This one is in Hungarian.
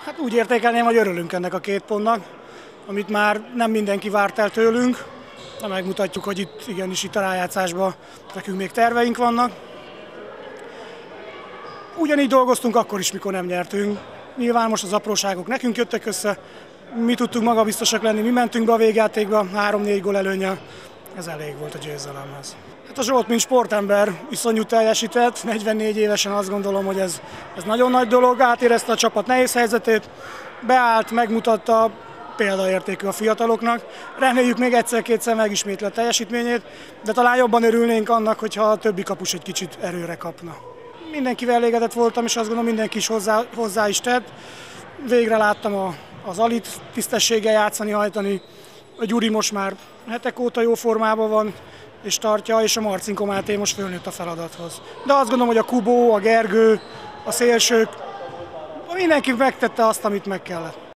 Hát úgy értékelném, hogy örülünk ennek a 2 pontnak, amit már nem mindenki várt el tőlünk, de megmutatjuk, hogy itt a rájátszásban nekünk még terveink vannak. Ugyanígy dolgoztunk akkor is, mikor nem nyertünk. Nyilván most az apróságok nekünk jöttek össze, mi tudtunk magabiztosak lenni, mi mentünk be a végjátékba 3-4 gól előnnyel, ez elég volt a győzelemhez. Hát a Zsolt, mint sportember, iszonyú teljesített, 44 évesen azt gondolom, hogy ez nagyon nagy dolog, átérezte a csapat nehéz helyzetét, beállt, megmutatta, példaértékű a fiataloknak. Reméljük még egyszer-kétszer megismétli a teljesítményét, de talán jobban örülnénk annak, hogyha a többi kapus egy kicsit erőre kapna. Mindenkivel elégedett voltam, és azt gondolom, mindenki is hozzá is tett. Végre láttam az Alit tisztességgel játszani, hajtani. A Gyuri most már hetek óta jó formában van, és tartja, és a Marcinko Máté most fölnőtt a feladathoz. De azt gondolom, hogy a Kubó, a Gergő, a szélsők, mindenki megtette azt, amit meg kellett.